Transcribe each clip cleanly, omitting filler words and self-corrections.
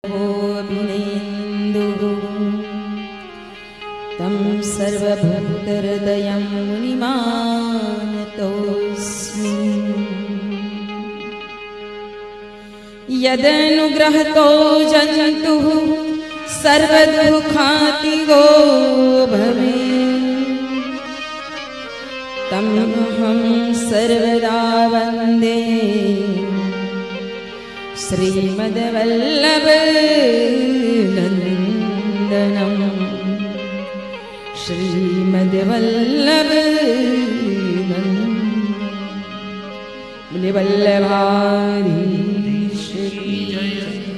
भोभिनेन्दुः तं सर्वभूतहृदयं मुनिमानतोऽस्मि। यदनुग्रहतो जन्तुः सर्वदुःखातिगो भवेत् तमहं सर्वदा वन्दे श्रीमद्वल्लभनन्दनं श्रीमद्वल्लभनन्दनं वल्लभाधीश की जय।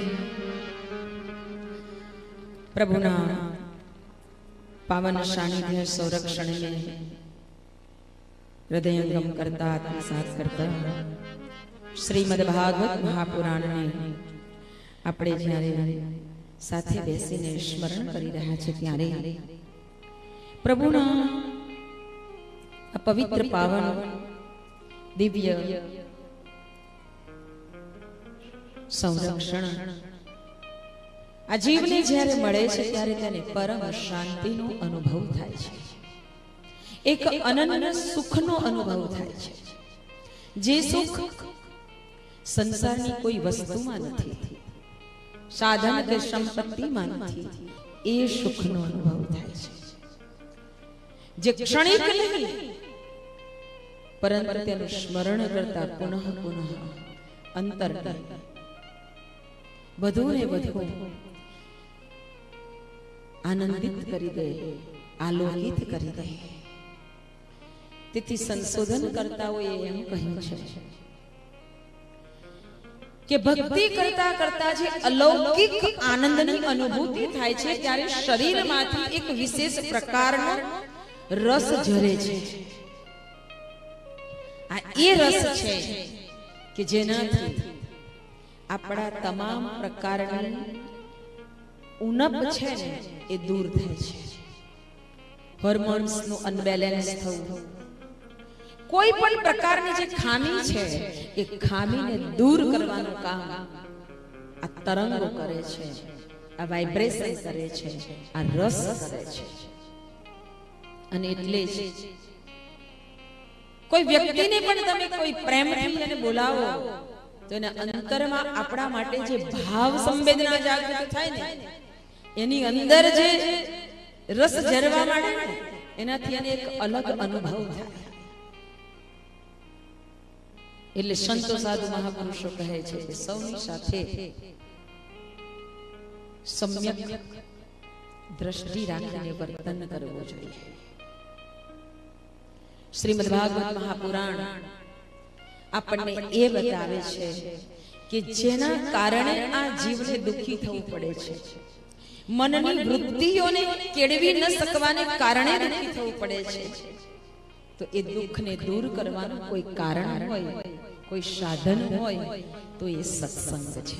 प्रभुना पावन सानिध्य संरक्षण में हृदयंगम करता आत्मसात करता श्रीमद् भागवत महापुराण ने આપણે જ્યારે સાથે બેસીને સ્મરણ કરી રહ્યા છે ત્યારે પ્રભુના આ પવિત્ર પાવન દિવ્ય સંરક્ષણ આ જીવને જ્યારે મળે છે ત્યારે તેને પરમ શાંતિનો અનુભવ થાય છે, એક અનન્ય સુખનો અનુભવ થાય છે, જે સુખ સંસારની કોઈ વસ્તુમાં નથી, સાધન કે સંપત્તિમાં નથી, એ સુખનો અનુભવ થાય છે, જે ક્ષણિક નહીં પરંતુ તેનું સ્મરણ કરતા પુનઃ પુનઃ અંતરને વધુ ને વધુ આનંદિત કરી દે, આલોકિત કરી દે। તેથી સંશોધન કરતાઓએ એમ કહ્યું છે કે ભક્તિ કરતા કરતા જે અલૌકિક આનંદની અનુભૂતિ થાય છે ત્યારે શરીરમાંથી એક વિશેષ પ્રકારનો રસ ઝરે છે। આ એ રસ છે કે જેનાથી આપણા તમામ પ્રકારની ઉણપ છે ને એ દૂર થાય છે। હોર્મોન્સનું અનબેલેન્સ થવું, કોઈ પણ પ્રકારની જે ખામી છે એ ખામીને દૂર કરવાનું કામ આ તરંગો કરે છે, આ વાઇબ્રેશન કરે છે, આ રસ કરે છે। અને એટલે જ કોઈ વ્યક્તિને પણ તમે કોઈ પ્રેમથી એને બોલાવો તો એના અંતરમાં આપણા માટે જે ભાવ સંવેદના જાગૃત થાય ને, એની અંદર જે રસ ઝરવા માંડે ને, એનાથી એને એક અલગ અનુભવ થાય। એટલે સંતો સાધુ મહાપુરુષો કહે છે કે સૌની સાથે સમ્યક દ્રષ્ટિ રાખીને વર્તન કરવું જોઈએ। શ્રીમદ્ ભાગવત મહાપુરાણ આપણને એ બતાવે છે કે જેના કારણે આ જીવને દુઃખી થવું પડે છે, મનની વૃત્તિઓને કેળવી ન શકવાને કારણે દુઃખી થવું પડે છે, તો એ દુઃખને દૂર કરવાનું કોઈ કારણ હોય, કોઈ સાધન હોય તો એ સત્સંગ છે।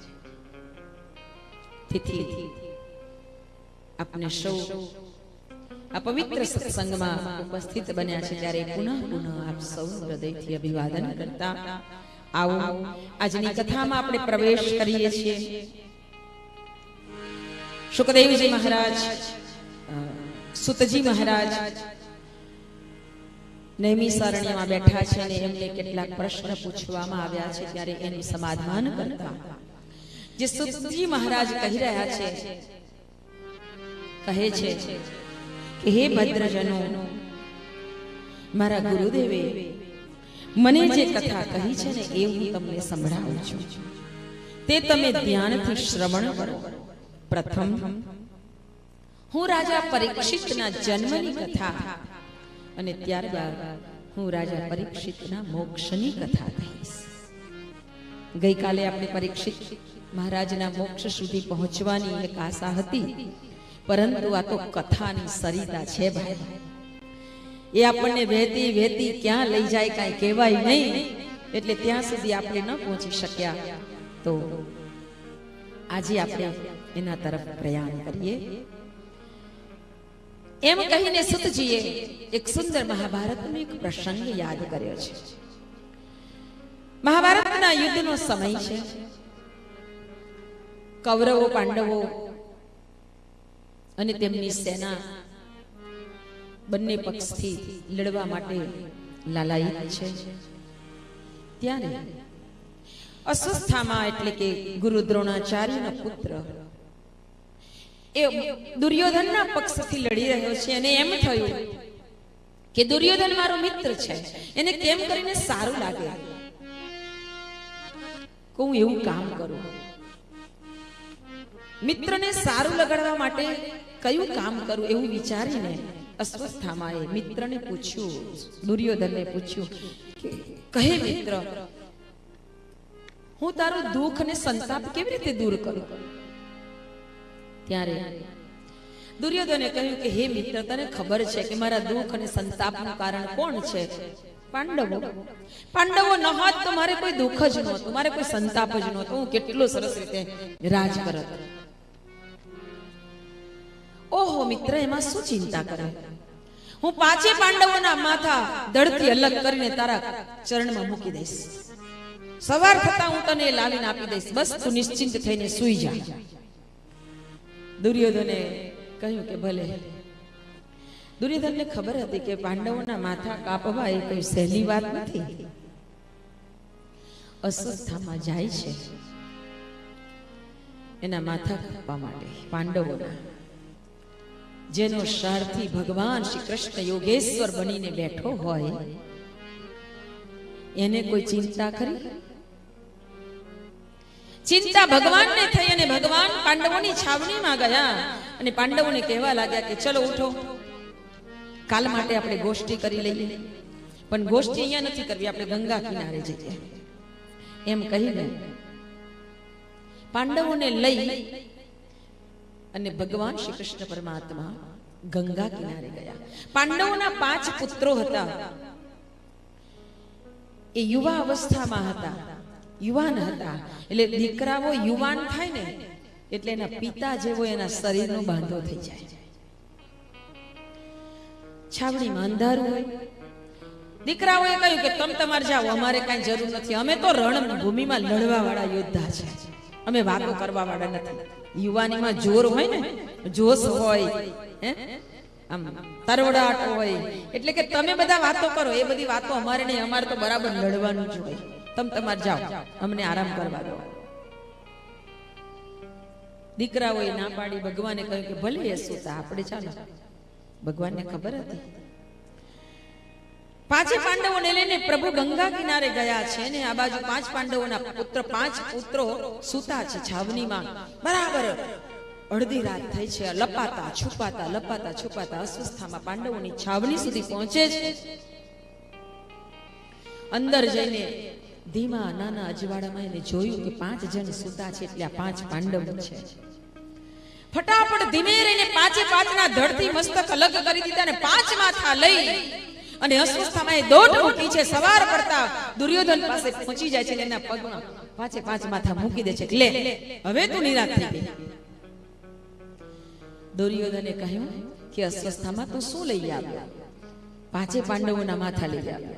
તેથી આપણે સૌ આ પવિત્ર સત્સંગમાં ઉપસ્થિત બન્યા છે ત્યારે પુનઃ પુનઃ આપ સૌ હૃદયથી અભિવાદન કરતા આવો આજની કથામાં આપણે પ્રવેશ કરીએ છીએ। સુખદેવજી મહારાજ, સુતજી મહારાજ નૈમિષારણ્યમાં બેઠા છે અને એમને કેટલાક પ્રશ્ન પૂછવામાં આવ્યા છે ત્યારે એનું સમાધાન કરતા જે સુતજી મહારાજ કહી રહ્યા છે, કહે છે કે હે ભદ્રજનો, મારા ગુરુદેવે મને જે કથા કહી છે ને એ હું તમને સંભળાવું છું, તે તમે ધ્યાનથી શ્રવણ કરો। પ્રથમ હું રાજા પરીક્ષિતના જન્મની કથા અને ત્યારબાદ હું રાજા પરીક્ષિતના મોક્ષની કથા કહીશ। ગઈકાલે આપણે પરીક્ષિત મહારાજના મોક્ષ સુધી પહોંચવાની એક આશા હતી, પરંતુ આ તો કથાની સરિતા છે ભાઈ, એ આપણને વહેતી વહેતી ક્યાં લઈ જાય કાંઈ કહેવાય નહીં, એટલે ત્યાં સુધી આપણે ન પહોંચી શક્યા। તો આજે આપણે એના તરફ પ્રયાણ કરીએ। એમ કહીને સુતજીએ એક સુંદર મહાભારતનો એક પ્રસંગ યાદ કર્યો છે। મહાભારતના યુદ્ધનો સમય છે, કૌરવો પાંડવો અને તેમની સેના બંને પક્ષથી લડવા માટે લાલાયિત છે. ત્યારે અસ્વસ્થામાં એટલે કે ગુરુ દ્રોણાચાર્યનો પુત્ર એ દુર્યોધનના પક્ષથી લડી રહ્યો છે અને એમ થયું કે દુર્યોધન મારો મિત્ર છે, એને કેમ કરીને સારું લાગે, હું એવું કામ કરું. મિત્રને સારું લગાડવા માટે કયું કામ કરું એવું વિચારીને અસ્વસ્થામાં એ મિત્રને પૂછ્યું, દુર્યોધનને પૂછ્યું કે કહે મિત્ર, હું તારું દુઃખ અને સંતાપ કેવી રીતે દૂર કરું? ત્યારે દુર્યોધને કહ્યું કે હે મિત્ર, તને ખબર છે કે મારા દુઃખ અને સંતાપનું કારણ કોણ છે? પાંડવો. પાંડવો ન હોત તો મારે કોઈ દુઃખ જ નહોતું, મારે કોઈ સંતાપ જ નહોતો, હું કેટલો સરસ રીતે રાજ કરત. ઓહો મિત્ર, એમાં શું ચિંતા કરે? હું પાંચે પાંડવોના માથા ધડથી અલગ કરીને તારા ચરણમાં મૂકી દઈશ. સવાર થતા હું તને લાવીને આપી દઈશ, બસ તું નિશ્ચિંત થઈને સૂઈ જા. દુર્યોધને કહ્યું કે ભલે. દુર્યોધનને ખબર હતી કે પાંડવોના માથા કાપવા એ કોઈ સહેલી વાત નથી. અસ્વસ્થામાં જાય છે એના માથા કાપવા માટે પાંડવોના, જેનો સારથી ભગવાન શ્રી કૃષ્ણ યોગેશ્વર બનીને બેઠો હોય, એને કોઈ ચિંતા ખરી? ચિંતા ભગવાનને થઈ અને ભગવાન પાંડવોની છાવણીમાં ગયા અને પાંડવોને કહેવા લાગ્યા કે ચલો ઉઠો, કાલ માટે આપણે ગોષ્ઠી કરી લઈએ. પણ ગોષ્ઠી અહીંયા નથી કરવી, આપણે ગંગા કિનારે જઈએ. એમ કહીને પાંડવોને લઈ અને ભગવાન શ્રી કૃષ્ણ પરમાત્મા ગંગા કિનારે ગયા. પાંડવોના 5 પુત્રો હતા. એ યુવા અવસ્થામાં હતા, યુવાન હતા. એટલે દીકરાઓ યુવાન થાય ને એટલે એના પિતા જેવો એના શરીરનો બાંધો થઈ જાય. છાવણીમાં અંધારું હોય. દીકરાઓએ કહ્યું કે તમે તમારે જાઓ, અમારે કાંઈ જરૂર નથી, અમે તો રણભૂમિમાં લડવા વાળા યોદ્ધા છે, અમે વાતો કરવા વાળા નથી. યુવાનીમાં જોર હોય ને, જોશ હોય, આમ તરવડાટ હોય, એટલે કે તમે બધા વાતો કરો, એ બધી વાતો અમારે નહીં, અમારે તો બરાબર લડવાનું જ હોય. તમે તમારે જાઓ, અમને આરામ કરવા દો. દીકરાઓએ ના પાડી. ભગવાને કહ્યું કે ભલે યશોદા, આપણે ચાલો. ભગવાનને ખબર હતી. 5 પાંડવોને લઈને પ્રભુ ગંગા કિનારે ગયા છે ને આ બાજુ 5 પાંડવોના પુત્ર 5 પુત્રો સૂતા છે છાવણીમાં. બરાબર અડધી રાત થઈ છે. લપાતા છુપાતા, લપાતા છુપાતા અસ્વસ્થામાં પાંડવોની છાવણી સુધી પહોંચે છે. અંદર જઈને ધીમા નાના અજવાળામાં એને જોયું કે 5 જણ સૂતા છે, એટલે આ 5 પાંડવો છે. ફટાફટ ધીમે રહીને 5 ના ધડથી મસ્તક અલગ કરી દીધા અને 5 માથા લઈ અને અસ્વસ્થામાં એ દોટ મૂકી છે. સવાર પડતા દુર્યોધન પાસે પહોંચી જાય છે, એના પગમાં 5 માથા મૂકી દે છે. લે હવે તું નિરાશ થઈ ગઈ. દુર્યોધને કહ્યું કે અસ્વસ્થામાં તું શું લઈ આવ્યો? 5 પાંડવોના માથા લઈ આવ્યો.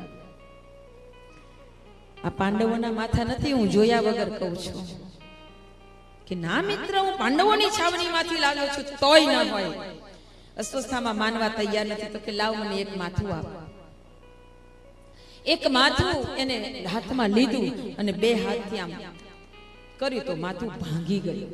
આ પાંડવોના માથા નથી, હું જોયા વગર કહું છું. કે ના મિત્ર, હું પાંડવોની છાવણીમાંથી લાવ્યો છું, તોય ન હોય. અસ્વસ્થામાં માનવા તૈયાર નથી. તો કે લાવ મને એક માથું આપ. એક માથું એને હાથમાં લીધું અને 2 હાથથી આમ કર્યું તો માથું ભાંગી ગયું,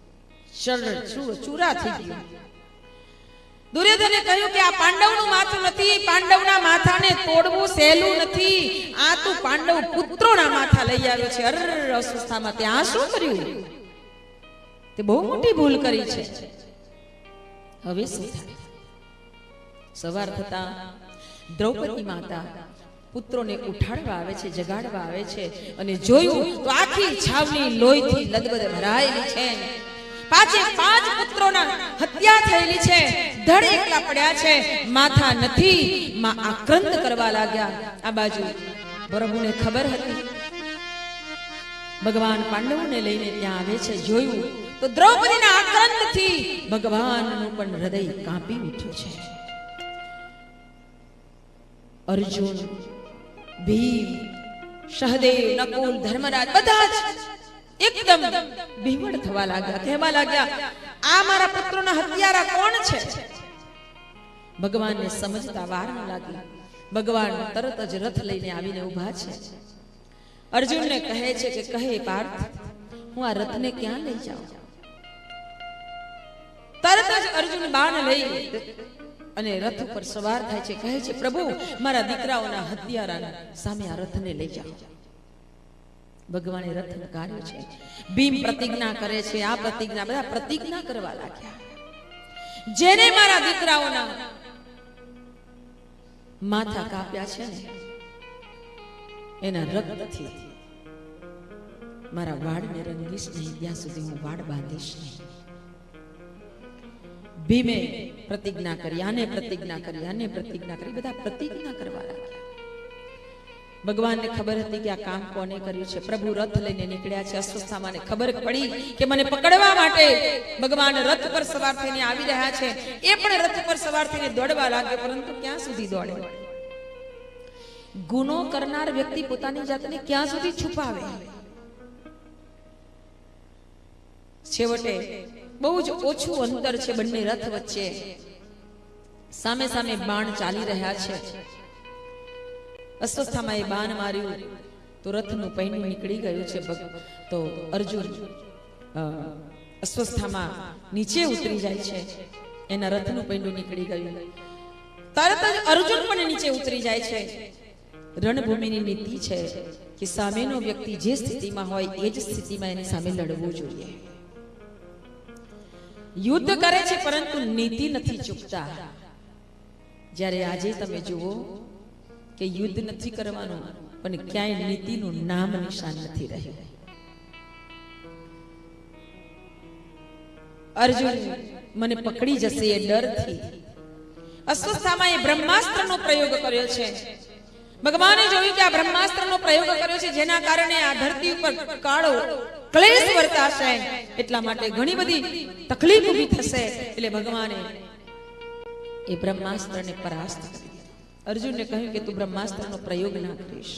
ચૂરા થઈ ગયું. દુર્યોધને કહ્યું કે આ પાંડવનું માથું નથી, પાંડવના માથાને તોડવું સહેલું નથી, આ તું પાંડવ પુત્રોના માથા લઈ આવ્યો છે. અર અસ્વસ્થામાં તે આ શું કર્યું? તે બહુ મોટી ભૂલ કરી છે. હવે શું થાય? સવાર થતા દ્રૌપદી માતા પુત્રોને ઉઠાડવા આવે છે, જગાડવા આવે છે અને જોયું તો આખી છાવણી લોહીથી લદબદ ભરાયેલી છે. 5 પુત્રોના હત્યા થયેલી છે. ધડ એકલા પડ્યા છે, માથા નથી. માં આક્રંદ કરવા લાગ્યા. આ બાજુ પ્રભુને ખબર હતી. ભગવાન પાંડવોને લઈને ત્યાં આવે છે. જોયું તો દ્રૌપદીના આક્રંદથી ભગવાનનું પણ હૃદય કાંપી ઉઠ્યું છે. અર્જુન, ભીમ, સહદેવ, નકુલ, ધર્મરાજ બધા જ એકદમ બેવડ થવા લાગ્યા, કહેવા લાગ્યા, આ મારા પુત્રોના હત્યારા કોણ છે? ભગવાનને સમજતા વાર ન લાગી. ભગવાન તરત જ રથ લઈને આવીને ઊભા છે. અર્જુનને કહે છે કે કહે પાર્થ, હું આ રથને ક્યાં લઈ જાઉં? તરત જ અર્જુન બાણ લઈ અને રથ ઉપર સવાર થાય છે. કહે છે, પ્રભુ, મારા દીકરાઓના હત્યારા સામે આ રથને લઈ જાઓ. ભગવાને રથ નકાર્યો છે. ભીમ પ્રતિજ્ઞા કરે છે, આ પ્રતિજ્ઞા, બધા પ્રતિજ્ઞા કરવા લાગ્યા. જેને મારા દીકરાઓના માથા કાપ્યા છે ને, એના રક્તથી મારા વાળને રંગીશ નહીં, ત્યાં સુધી હું વાળ બાંધીશ નહીં. ભીમે પ્રતિજ્ઞા કરી, આને પ્રતિજ્ઞા કરી, આને પ્રતિજ્ઞા કરી, બધા પ્રતિજ્ઞા કરવા લાગ્યા. ભગવાનને ખબર હતી કે આ કામ કોને કર્યું છે. પ્રભુ રથ લઈને નીકળ્યા છે. અશ્વત્થામાને ખબર પડી કે મને પકડવા માટે ભગવાન રથ પર સવાર થઈને આવી રહ્યા છે. એ પણ રથ પર સવાર થઈને દોડવા લાગ્યો, પરંતુ ક્યાં સુધી દોડે? ગુનો કરનાર વ્યક્તિ પોતાની જાતને ક્યાં સુધી છુપાવે? છેવટે બહુ જ ઓછું અંતર છે બંને રથ વચ્ચે. સામે સામે બાણ ચાલી રહ્યા છે. અશ્વત્થામાએ બાણ માર્યું તો રથનું પૈણું નીકળી ગયું છે. તો અર્જુન અશ્વત્થામા નીચે ઉતરી જાય છે. એના રથનું પૈણું નીકળી ગયું. તરત જ અર્જુન પણ નીચે ઉતરી જાય છે. રણભૂમિની નીતિ છે કે સામેનો વ્યક્તિ જે સ્થિતિમાં હોય એ જ સ્થિતિમાં એની સામે લડવું જોઈએ. યુદ્ધ કરે છે પરંતુ નીતિ નથી ચૂકતા. જ્યારે આજે તમે જુઓ કે યુદ્ધ નથી કરવાનું, પણ ક્યાંય નીતિનું નામ નિશાન નથી રહ્યું. અર્જુન મને પકડી જશે એ ડરથી અશ્વત્થામાએ બ્રહ્માસ્ત્રનો પ્રયોગ કર્યો છે. ભગવાને જોયું કે આ બ્રહ્માસ્ત્રનો પ્રયોગ કર્યો છે, જેના કારણે આ ધરતી ઉપર કાળો ક્લેશ વર્તાશે, એટલા માટે ઘણી બધી તકલીફ ઊભી થશે. એટલે ભગવાને એ બ્રહ્માસ્ત્રને પરાસ્ત કરી. અર્જુનને કહ્યું કે તું બ્રહ્માસ્ત્રનો પ્રયોગ ના કરીશ.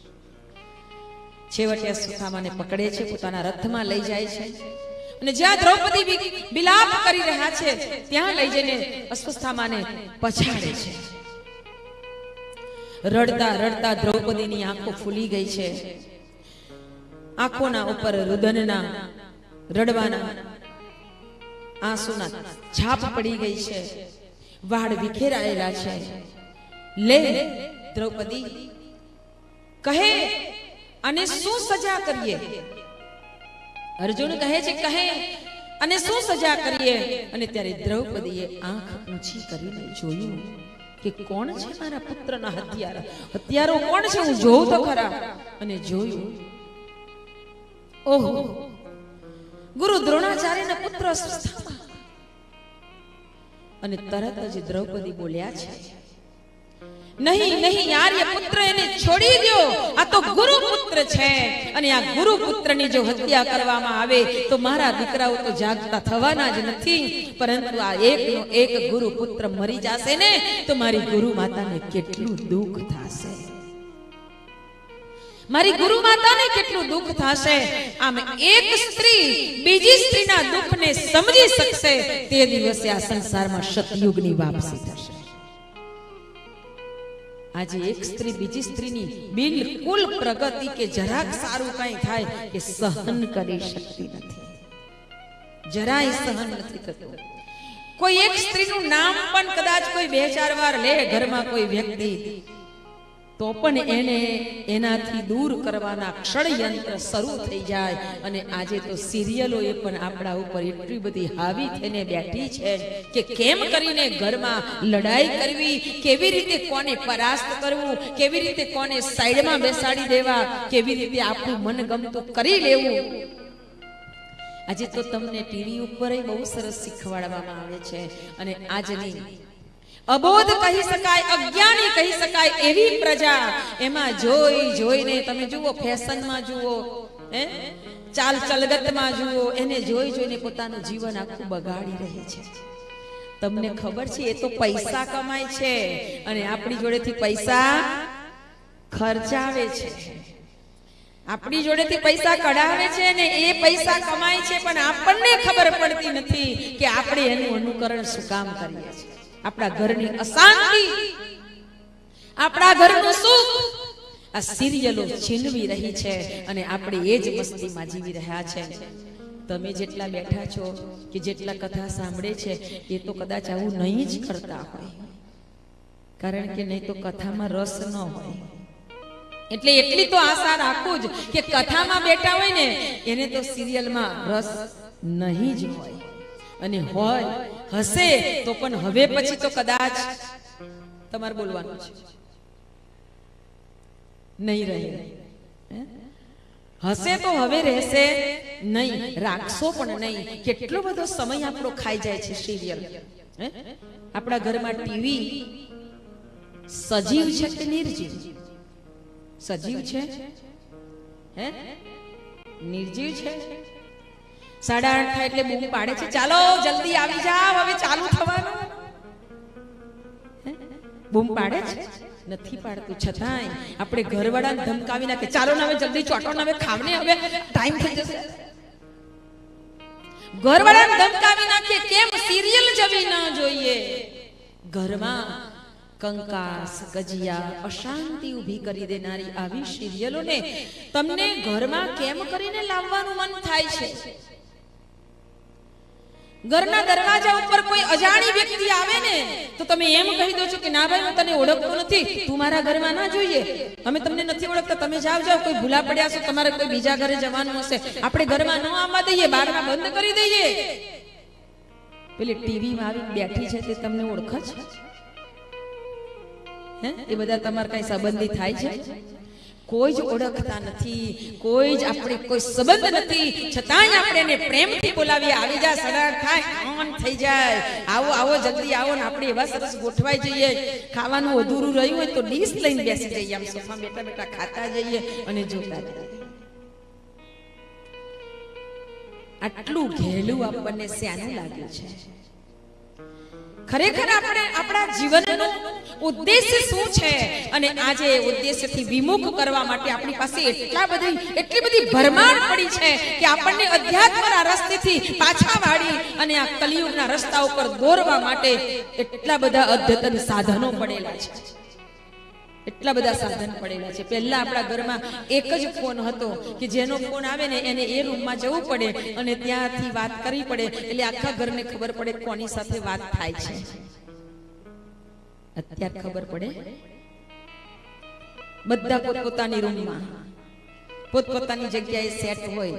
છેવટે અશ્વત્થામાને પકડે છે, પોતાના રથમાં લઈ જાય છે અને જ્યાં દ્રૌપદી વિલાપ કરી રહ્યા છે ત્યાં લઈ જઈને અશ્વત્થામાને પછાડે છે. રડતા રડતા દ્રૌપદીની આંખો ફૂલી ગઈ છે. આંખોના ઉપર રુદનના, રડવાના આંસુના છાપ પડી ગઈ છે. વાળ વિખેરાયેલા છે. લે દ્રૌપદી, કહે અને શું સજા કરીએ? અર્જુન કહે છે, કહે અને શું સજા કરીએ? અને ત્યારે દ્રૌપદીએ આંખ ઊંચી કરીને જોયું કે કોણ છે મારા પુત્રના હત્યારો કોણ છે? હું જોઉં તો ખરા. અને જોયું, ઓહો, ગુરુ દ્રોણાચાર્યના પુત્ર અશ્વત્થામા. અને તરત જ દ્રૌપદી બોલ્યા છે, નહીં નહીં, આર્ય પુત્ર એને છોડી દો. આ તો ગુરુ પુત્ર છે અને આ ગુરુ પુત્રની જો હત્યા કરવામાં આવે તો મારા દીકરાઓ તો જાગતા થવાના જ નથી, પરંતુ આ એકનો એક ગુરુ પુત્ર મરી જશે ને તો મારી ગુરુ માતાને કેટલું દુઃખ થશે. મારી ગુરુ માતાને કેટલું દુઃખ થશે. આમ એક સ્ત્રી બીજી સ્ત્રીના દુઃખને સમજી શકશે તે દિવસે આ સંસારમાં સતયુગની વાપસી થશે. આજે એક સ્ત્રી બીજી સ્ત્રીની બિલકુલ પ્રગતિ કે જરાક સારું કઈ થાય કે સહન કરી શકતી નથી. જરાય સહન નથી થતું. કોઈ એક સ્ત્રીનું નામ પણ કદાચ કોઈ 2-4 વાર લે ઘરમાં કોઈ વ્યક્તિ, તો પણ એને એનાથી દૂર કરવાના ષડયંત્ર શરૂ થઈ જાય. અને આજે તો સિરિયલો એ પણ આપણા ઉપર એટલી બધી હાવી થઈને બેઠી છે કે કેમ કરીને ઘરમાં લડાઈ કરવી, કેવી રીતે કોને પરાસ્ત કરવું, કેવી રીતે કોને સાઈડમાં બેસાડી દેવા, કેવી રીતે આપણું મનગમતું કરી લેવું. આજે તો તમને ટીવી ઉપર બહુ સરસ શીખવાડવામાં આવે છે. અને આજની અબોધ કહી શકાય, અજ્ઞાની કહી શકાય એવી પ્રજા એમાં જોઈ જોઈને, તમે જુઓ ફેશનમાં જુઓ, ચાલ ચલગતમાં જુઓ, એને જોઈ જોઈને પોતાનું જીવન આખું બગાડી રહી છે. તમને ખબર છે એ તો પૈસા કમાય છે અને આપણી જોડેથી પૈસા ખર્ચાવે છે. આપણી જોડેથી પૈસા કઢાવે છે ને એ પૈસા કમાય છે, પણ આપણને ખબર પડતી નથી કે આપણે એનું અનુકરણ શું કામ કરીએ છીએ. આપણા ઘરની અશાંતિ, આપણા ઘરનું સુખ આ સિરિયલો છીનવી રહી છે અને આપણે એ જ મસ્તીમાં જીવી રહ્યા છે. તમે જેટલા બેઠા છો કે જેટલા કથા સાંભળે છે એ તો કદાચ આવું નહીં જ કરતા હોય, કારણ કે નહીં તો કથામાં રસ ન હોય. એટલે એટલી તો આશા રાખું જ કે કથામાં બેઠા હોય ને એને તો સિરિયલમાં રસ નહીં જ હોય, અને હોય હશે તો પણ હવે પછી તો કદાચ તમારે બોલવાનું છે નહીં રહે. હશે તો હવે રહેશે નહીં, રાખશો પણ નહીં. કેટલો બધો સમય આપણો ખાઈ જાય છે સિરિયલ. આપણા ઘરમાં ટીવી સજીવ છે કે નિર્જીવ? સજીવ છે હે નિર્જીવ છે? 8:30 થાય એટલે બૂમ પાડે છે, ચાલો જલ્દી આવી જાવ, હવે ચાલુ થવાનું. બૂમ પાડે છે? નથી પાડતું. છતાંય આપણે ઘરવાળાને ધમકાવી નાખે, ચાલો ને હવે જલ્દી ચોટો ને હવે ખાવને, હવે ટાઈમ થઈ જશે. ઘરવાળાને ધમકાવી નાખીએ કેમ? સિરિયલ જવી ન જોઈએ. ઘરમાં કંકાસ, ગજિયા, અશાંતિ ઊભી કરી દેનારી આવી સિરિયલોને તમને ઘરમાં કેમ કરીને લાવવાનું મન થાય છે? ઘરના દરવાજા ઉપર કોઈ અજાણી વ્યક્તિ આવે ને તો તમે એમ કહી દો છો કે ના ભાઈ, હું તને ઓળખતો નથી, તું મારા ઘરમાં ના જોઈએ, અમે તમને નથી ઓળખતા, તમે જાઓ જાઓ, કોઈ ભૂલા પડ્યા છો, તમારે કોઈ બીજા ઘરે જવાનું હશે, આપણે ઘરમાં ન આવવા દઈએ, બહારમાં બંધ કરી દઈએ. પેલી ટીવીમાં આવી બેઠી છે તે તમને ઓળખે છે? એ બધા તમારા કઈ સંબંધી થાય છે? કોઈ જ ઓળખતા નથી, કોઈ જ આપણે કોઈ સંબંધ નથી, છતાંય આપણે એને પ્રેમથી બોલાવીએ, આવી જા, 8:30 થાય, ઓન થઈ જાય, આવો આવો જલ્દી આવો, ને આપણે એવા સરસ ગોઠવાઈ જઈએ. ખાવાનું અધૂરું રહ્યું હોય તો ડીશ લઈને બેસી જઈએ, આમ સોફા બેઠા બેઠા ખાતા જઈએ અને જોતા જઈએ. આટલું ઘેલું આપણને શાનું લાગ્યું છે? ખરેખર આપણે આપણા જીવનનો ઉદ્દેશ્ય શું છે? અને આજે ઉદ્દેશ્યથી વિમુખ કરવા માટે આપણી પાસે એટલી બધી ભરમાર પડી છે કે આપણને અધ્યાત્મના રસ્તેથી પાછા વાળી અને આ કલિયુગના રસ્તા ઉપર દોરવા માટે એટલા બધા અદ્યતન સાધનો પડેલા છે, એટલા બધા સાધન પડેલા છે. પહેલા આપણા ઘરમાં એક જ ફોન હતો કે જેનો ફોન આવે ને એને એ રૂમમાં જવું પડે અને ત્યાંથી વાત કરવી પડે, એટલે આખા ઘરને ખબર પડે કોની સાથે વાત થાય છે. અત્યારે ખબર પડે બધા પોતપોતાની રૂમમાં પોતપોતાની જગ્યાએ સેટ હોય.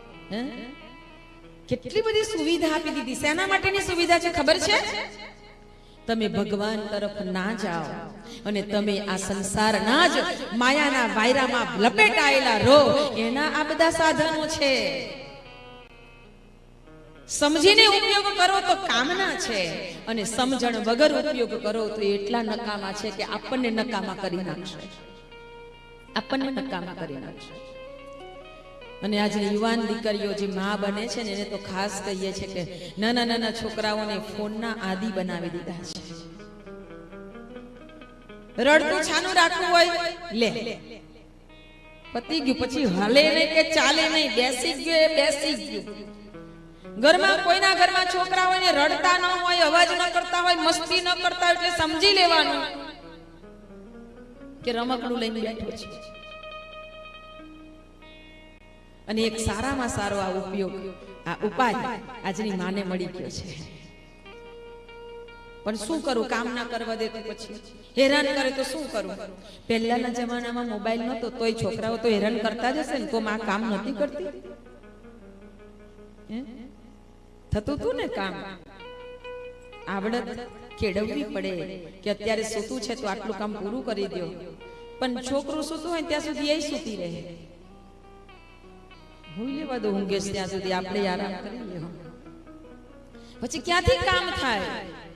કેટલી બધી સુવિધા આપી દીધી. શેના માટેની સુવિધા છે ખબર છે? તમે ભગવાન તરફ ના જાઓ અને તમે આ સંસારના જ માયાના વાયરામાં લપેટાયેલા રહો, એના આ બધા સાધનો છે. સમજીને ઉપયોગ કરો તો કામના છે, અને સમજણ વગર ઉપયોગ કરો તો એટલા નકામા છે કે આપણને નકામા કરી નાખશે, આપણને નકામા કરી નાખશે. અને આજે યુવાન દીકરીઓ જે માં બને છે ને એને તો ખાસ કહીએ છે કે નાના નાના છોકરાઓને ફોનના આદિ બનાવી દીધા છે. રડતું છાનું રાખવું હોય, લે પતી ગયું, પછી હલે નહીં કે ચાલે નહીં, બેસી ગયું બેસી ગયું. ઘરમાં કોઈના ઘરમાં છોકરા હોય ને રડતા ન હોય, અવાજ ન કરતા હોય, મસ્તી ન કરતા હોય, એટલે સમજી લેવાનું કે રમકડું લઈને બેઠો છે. અને એક સારામાં સારો આ ઉપયોગ, આ ઉપાય આજની માને મળી ગયો છે. પણ શું કરું? કામ ના કરવા દે તો પછી હેરાન કરે તો શું કરું? પહેલાના જમાનામાં મોબાઈલ નતો તોય છોકરાઓ તો હેરાન કરતા જ હશે ને, તો માં કામ નથી કરતી? થતું હતું ને કામ. આવડત કેળવવી પડે કે અત્યારે સૂતું છે તો આટલું કામ પૂરું કરી દો, પણ છોકરું સૂતું હોય ત્યાં સુધી એ સૂતી રહે. ભૂલી લેવા દો ઊંઘે ત્યાં સુધી, આપણે આરામ કરી લે. પછી ક્યાંથી કામ થાય?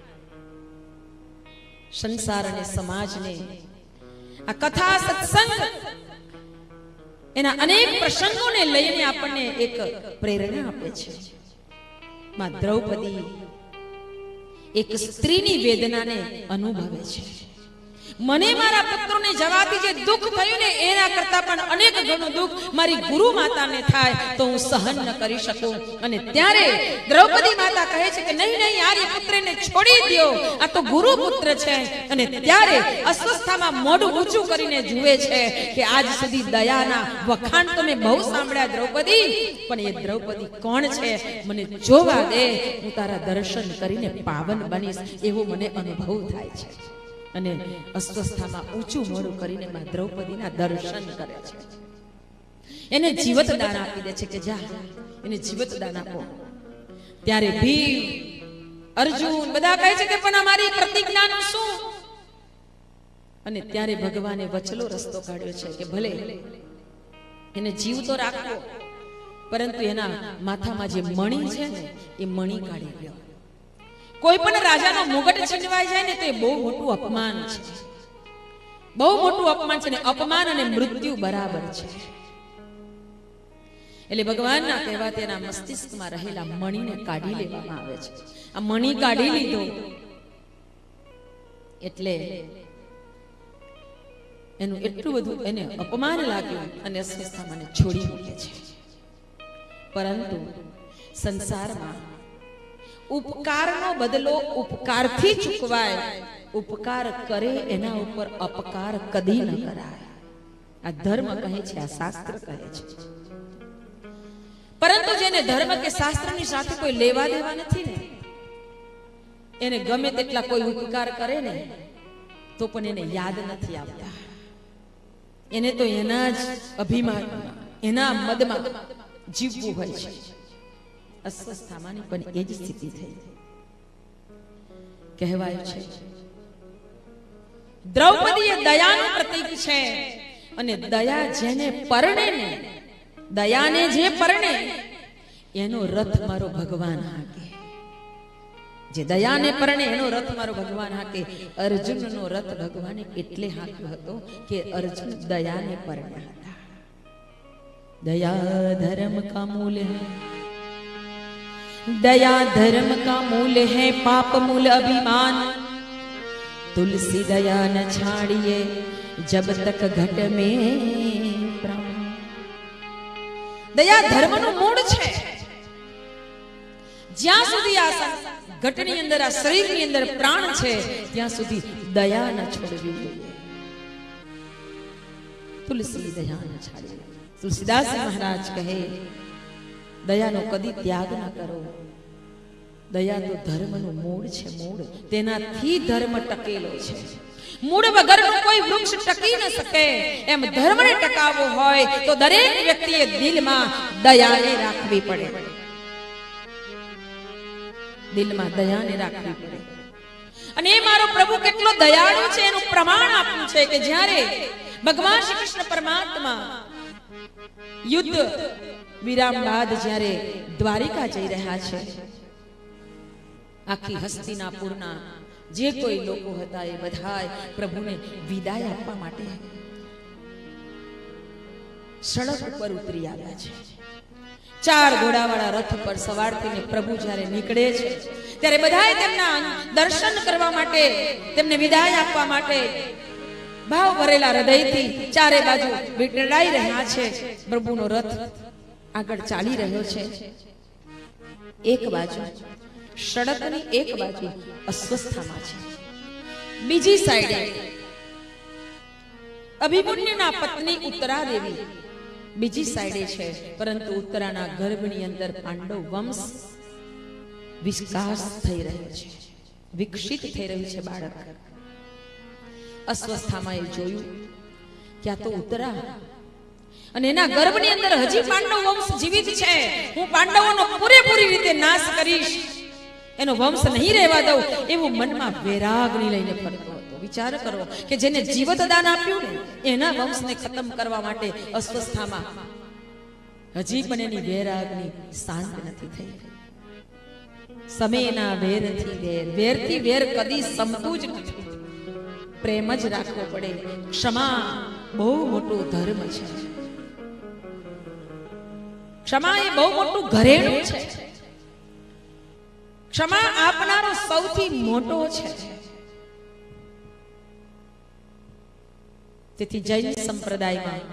સંસાર અને સમાજને આ કથા સત્સંગ એના અનેક પ્રસંગોને લઈને આપણને એક પ્રેરણા આપે છે. માં દ્રૌપદી એક સ્ત્રીની વેદનાને અનુભવે છે. મને મારા પુત્રોને જવાથી જે દુઃખ થયું ને એના કરતા પણ અનેક ગણું દુઃખ મારી ગુરુ માતાને થાય તો હું સહન ન કરી શકું. અને ત્યારે દ્રૌપદી માતા કહે છે કે નહીં નહીં, આર્યપુત્રને છોડી દો, આ તો ગુરુ પુત્ર છે. અને ત્યારે અસ્વસ્થામાં મોઢું ઊંચું કરીને જુએ છે કે આજ સુધી દયાના વખાણ તો મેં બહુ સાંભળ્યા દ્રૌપદી, પણ એ દ્રૌપદી કોણ છે મને જોવા દે, હું તારા દર્શન કરીને પાવન બનીશ એવો મને અનુભવ થાય છે. અને અસ્વસ્થામાં ઊંચું મોઢું કરીને માં દ્રૌપદીના દર્શન કરે છે. એને જીવત દાન આપી દે છે કે જા એને જીવત દાન આપો. ત્યારે ભીમ, અર્જુન બધા કહે છે કે પણ અમારી પ્રતિજ્ઞાનું શું? અને ત્યારે ભગવાને વચલો રસ્તો કાઢ્યો છે કે ભલે એને જીવ તો રાખવો, પરંતુ એના માથામાં જે મણી છે ને એ મણી કાઢી લ્યો. કોઈ પણ રાજાનો મુગટ છીનવાઈ જાય ને તો એ બહુ મોટું અપમાન છે, બહુ મોટું અપમાન છે. ને અપમાન અને મૃત્યુ બરાબર છે. એટલે ભગવાનના કહેવાથી એના મસ્તિષ્કમાં રહેલા મણીને કાઢી લેવામાં આવે છે. આ મણી કાઢી લીધો એટલે એનું એટલું બધું એને અપમાન લાગ્યું અને અસ્વસ્થામાં છોડી મૂકે છે. પરંતુ સંસારમાં ઉપકારનો બદલો ઉપકારથી ચૂકવાય, ઉપકાર કરે એના ઉપર અપકાર કદી ન કરાય. આ ધર્મ કહે છે, આ શાસ્ત્ર કહે છે. પરંતુ જેને ધર્મ કે શાસ્ત્રની સાથે કોઈ લેવા દેવા નથી ને, એને ગમે તેટલા કોઈ ઉપકાર કરે ને તો પણ એને યાદ નથી આવતા. એને તો એના જ અભિમાનમાં, એના મદમાં જીવવું હોય છે. અસ્વસ્થામાંની પણ એ જ સ્થિતિ થઈ. કહેવાયું છે દ્રૌપદી એ દયાનું પ્રતીક છે. અને દયા જેને પરણે ને, દયાને જે પરણે એનો રથ મારો ભગવાન હાકે. જે દયાને પરણે એનો રથ મારો ભગવાન હાકે. અર્જુનનો રથ ભગવાને એટલે હાક્યો હતો કે અર્જુન દયાને પરણ્યા હતા. દયા ધર્મ કા મૂલ હૈ, दया धर्म का मूल है, पाप मूल अभिमान. तुलसी दया न छाड़िए जब तक घट में प्राण. दया धर्म નું મૂળ છે. જ્યાં સુધી આ ઘટની અંદર, આ શરીરની અંદર પ્રાણ છે ત્યાં સુધી દયા ન છોડવી જોઈએ. તુલસી દયા ન છાડીએ. તુલસીદાસ મહારાજ કહે દયાનો કદી ત્યાગ ન કરો. દયા તો ધર્મનું મૂળ છે, મૂળ. તેનાથી ધર્મ ટકેલો છે. મૂળ વગરનું કોઈ વૃક્ષ ટકી ન શકે. એમ ધર્મને ટકાવવો હોય તો દરેક વ્યક્તિએ દિલમાં દયાને રાખવી પડે. દિલમાં દયાને રાખવી પડે. અને એ મારો પ્રભુ કેટલો દયાળુ છે એનું પ્રમાણ આપ્યું છે કે જ્યારે ભગવાન શ્રી કૃષ્ણ પરમાત્મા યુદ્ધ વિરામ બાદ જ્યારે દ્વારિકા જઈ રહ્યા છે, આખી હસ્તિનાપુરના જે કોઈ લોકો હતા એ બધા પ્રભુને વિદાય આપવા માટે સડક ઉપર ઉતરી આવ્યા છે. 4 ઘોડાવાળા રથ પર સવાર થઈને પ્રભુ જ્યારે નીકળે છે ત્યારે બધાએ તેમના દર્શન કરવા માટે, તેમને વિદાય આપવા માટે ભાવ ભરેલા હૃદયથી ચારે બાજુ વીંટળાઈ રહ્યા છે. પ્રભુનો રથ આગળ ચાલી રહ્યો છે. એક બાજુ સડકની એક બાજુ અસ્વસ્થામાં છે, બીજી સાઈડે અભિમન્યુના પત્ની ઉત્તરા દેવી બીજી સાઈડે છે. પરંતુ ઉત્તરાના ગર્ભની અંદર પાંડવ વંશ વિકાસ થઈ રહ્યો છે, વિકસિત થઈ રહ્યું છે બાળક. અસ્વસ્થામાં એ જોયું કે આ તો ઉત્તરા અને એના ગર્ભની અંદર હજી પાંડવ વંશ જીવિત છે. હું પાંડવોનો પૂરેપૂરી રીતે નાશ કરીશ, એનો વંશ નહીં રહેવા દઉં, એવું મનમાં વૈરાગની લઈને ફરતો હતો. વિચાર કરો કે જેને જીવત દાન આપ્યું ને એના વંશને ખતમ કરવા માટે અસ્વસ્થામાં હજી પણ એની વૈરાગની શાંત નથી થઈ. સમયના વેરથી વેર, વેરથી વેર કદી સમતું જ નથી. પ્રેમ જ રાખવો પડે. ક્ષમા બહુ મોટું ધર્મ છે. ક્ષમા એ બહુ મોટું ઘરેણું છે. ક્ષમા આપનારો સૌથી મોટો છે. તેથી જૈન સંપ્રદાયમાં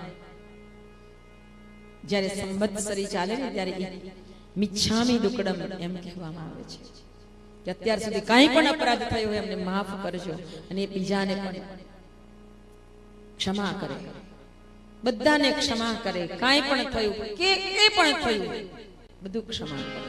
જ્યારે સંવત્સરી ચાલે ને ત્યારે મિચ્છામી દુક્કડમ એમ કહેવામાં આવે છે કે અત્યાર સુધી કાંઈ પણ અપરાધ થયો હોય એમને માફ કરજો અને બીજાને પણ ક્ષમા કરે, બધાને ક્ષમા કરે. કાંઈ પણ થયું કે એ પણ થયું બધું ક્ષમા કરે.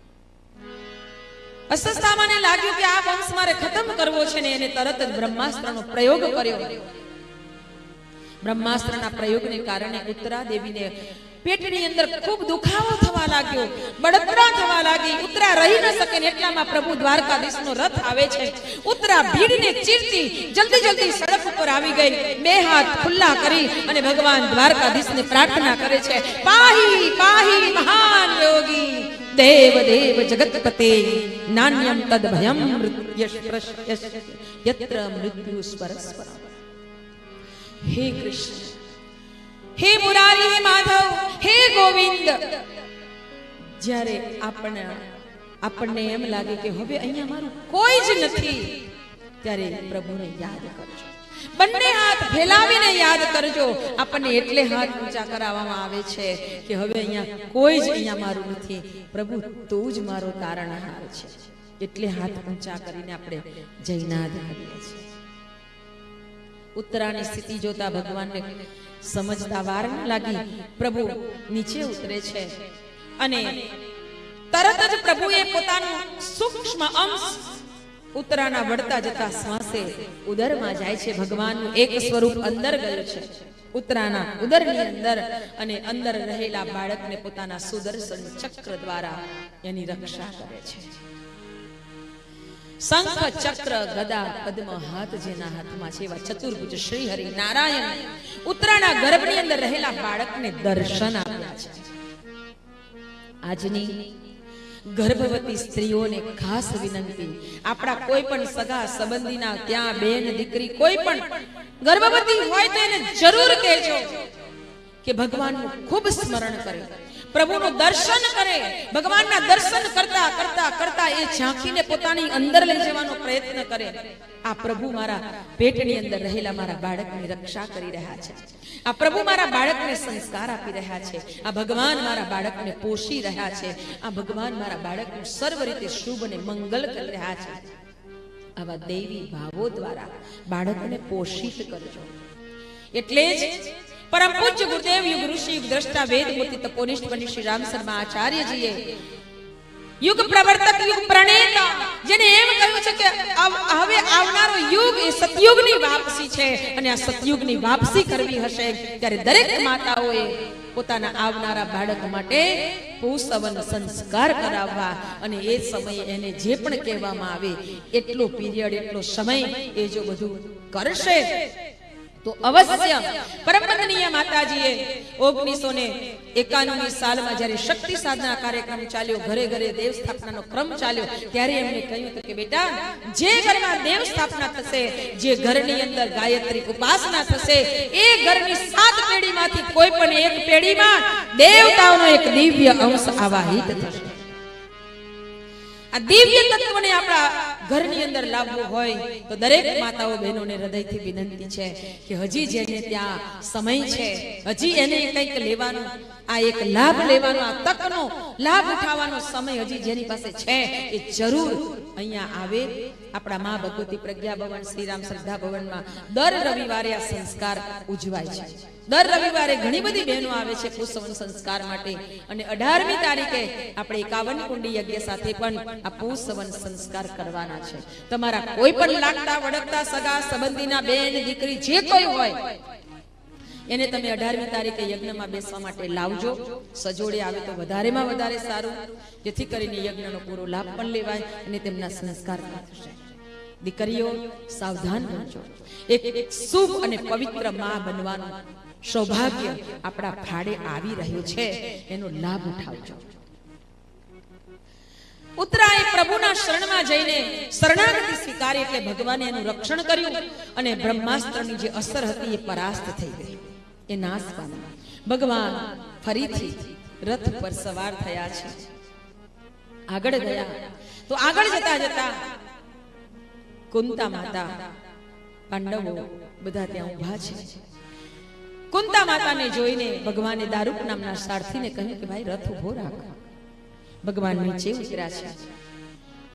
અસ્વસ્થામાને લાગ્યું કે આ વંશ મારે ખતમ કરવો છે ને એને તરત જ બ્રહ્માસ્ત્રનો પ્રયોગ કર્યો. બ્રહ્માસ્ત્રના પ્રયોગને કારણે ઉત્તરા દેવીને પેટની અંદર ખૂબ દુખાવો થવા લાગ્યો, બળતરા થવા લાગી. ઉત્તરા રહી ન શકે ને એટલામાં પ્રભુ દ્વારકાધીશનો રથ આવે છે. ઉત્તરા ભીડને ચીરતી જલ્દી જલ્દી સડક ઉપર આવી ગઈ, બે હાથ ખુલ્લા કરી અને ભગવાન દ્વારકાધીશને પ્રાર્થના કરે છે, પાહી પાહી મહાન યોગી દેવ દેવ જગતપતે નાન્યમ તદ ભયમ યત્ર મૃત્યુ સ્પરસ્પર. હે કૃષ્ણ, હે મુરારી, હે માધવ, હે ગોવિંદ, જ્યારે આપણને એમ લાગે કે હવે અહીંયા મારું કોઈ જ નથી, ત્યારે પ્રભુને યાદ કરજો. બંને હાથ ફેલાવીને યાદ કરજો. આપણને એટલે હાથ ઊંચા કરાવવામાં આવે છે કે હવે અહીંયા કોઈ જ અહીંયા મારું નથી, પ્રભુ તું જ મારો તારણહાર છે. એટલે હાથ ઊંચા કરીને આપણે જયનાદ કરીએ છીએ. ઉત્તરાની સ્થિતિ જોતા ભગવાનને સમજતા વાર ન લાગી. પ્રભુ નીચે ઉતરે છે અને તરત જ પ્રભુએ પોતાનું સૂક્ષ્મ અંશ ઉત્તરાના વળતા જતા શ્વાસે ઉદરમાં જાય છે. ભગવાનનું એક સ્વરૂપ અંદર ગયું છે ઉત્તરાના ઉદરની અંદર, અને અંદર રહેલા બાળકને પોતાના સુદર્શન ચક્ર દ્વારા એની રક્ષા કરે છે. શંખ ચક્ર ગદા પદ્મ હાથ જેના હાથમાં છે એવા ચતુર્ભુજ શ્રી હરિ નારાયણ ઉત્તરાના ગર્ભની અંદર રહેલા બાળકને દર્શન આપ્યા છે. આજની ગર્ભવતી સ્ત્રીઓને ખાસ વિનંતી, આપણા કોઈ પણ સગા સંબંધીના ત્યાં બેન દીકરી કોઈ પણ ગર્ભવતી હોય તો એને જરૂર કહેજો કે ભગવાનનું ખૂબ સ્મરણ કરે, પ્રભુનું દર્શન કરે. ભગવાનના દર્શન કરતા કરતા કરતા એ ઝાંખીને પોતાની અંદર લઈ જવાનો પ્રયત્ન કરે. આ પ્રભુ મારા પેટની અંદર રહેલા મારા બાળકની રક્ષા કરી રહ્યા છે, આ પ્રભુ મારા બાળકને સંસ્કાર આપી રહ્યા છે, આ ભગવાન મારા બાળકને પોષી રહ્યા છે, આ ભગવાન મારા બાળકનું સર્વ રીતે શુભ અને મંગલ કરી રહ્યા છે. આવા દૈવી ભાવો દ્વારા બાળકને પોષિત કરજો. એટલે જ પરમ પૂજ્ય ગુરુદેવ યુગ ઋષિ યુગ દ્રષ્ટા વેદ મૂર્તિ તપોનિષ્ઠ બની શ્રી રામ શર્મા આચાર્યજીએ યુગ પ્રવર્તક યુગ પ્રણેતા જેને એમ કહ્યું છે કે હવે આવનારો યુગ એ સતયુગની વાપસી છે, અને આ સતયુગની વાપસી કરવી હશે ત્યારે દરેક માતાઓએ પોતાના આવનારા બાળક માટે પુંસવન સંસ્કાર કરાવવા, અને એ સમયે એને જે પણ કહેવામાં આવે એટલો પીરિયડ એટલો સમય એ જો બધું કરશે તો અવશ્ય પરમવંદનીય માતાજીએ 1991ની સાલમાં જ્યારે શક્તિ સાધના કાર્યક્રમ ચાલ્યો, ઘરે ઘરે દેવ સ્થાપનાનો ક્રમ ચાલ્યો, ત્યારે એમને કહ્યું હતું કે બેટા જે ઘરમાં દેવ સ્થાપના થશે, જે ઘરની અંદર ગાયત્રી ઉપાસના થશે, એ ઘરની 7 પેઢીમાંથી કોઈ પણ એક પેઢીમાં દેવતાઓનો એક દિવ્ય અંશ આવાહિત થશે. આ દિવ્ય તત્વને આપણા ઘરની અંદર લાવવું હોય તો દરેક માતાઓ બહેનોને હૃદયથી વિનંતી છે કે હજી જેને ત્યાં સમય છે, હજી એને કંઈક લેવાનું, આ એક લાભ લેવાનો, આ તકનો લાભ ઉઠાવવાનો સમય હજી જેની પાસે છે એ જરૂર અહીંયા આવે. આપણા મા ભગવતી પ્રજ્ઞા ભવન શ્રીરામ શ્રદ્ધા ભવનમાં દર રવિવારે આ સંસ્કાર ઉજવાય છે. દર રવિવારે ઘણી બધી બહેનો આવે છે પુંસવન સંસ્કાર માટે, અને 18મી તારીખે આપણે 51 કુંડી યજ્ઞ સાથે પણ આ પુંસવન સંસ્કાર કરવાના છે. તમારા કોઈ પણ લાગતા વળગતા સગા સંબંધીના બેન દીકરી જે કોઈ હોય એને તમે 18મી તારીખે યજ્ઞમાં બેસવા માટે લાવજો. સજોડે આવે તો વધારેમાં વધારે સારું, જેથી કરીને યજ્ઞનો પૂરો લાભ પણ લેવાય અને તેમના સંસ્કાર પણ થશે. દીકરીઓ સાવધાન રહેજો. એક શુભ અને પવિત્ર માં બનવાનું સૌભાગ્ય આપણા ફાળે આવી રહ્યું છે, એનો લાભ ઉઠાવજો. ઉત્તરાએ પ્રભુના શરણમાં જઈને શરણાગતિ સ્વીકારી એટલે ભગવાને એનું રક્ષણ કર્યું, અને બ્રહ્માસ્ત્રની જે અસર હતી એ પરાસ્ત થઈ ગઈ, એ નાશ પામી. ભગવાન ફરીથી રથ પર સવાર થયા છે, આગળ ગયા. તો આગળ જતા જતા કુંતા માતા, પાંડવો બધા ત્યાં ઊભા છે. કુંતા માતાને જોઈને ભગવાને દારૂક નામના સારથીને કહ્યું કે ભાઈ રથ ઉભો રાખ. ભગવાન નીચે ઉતર્યા છે.